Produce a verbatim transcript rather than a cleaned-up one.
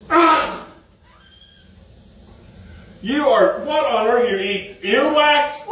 Ah! You are, what on earth, you eat earwax?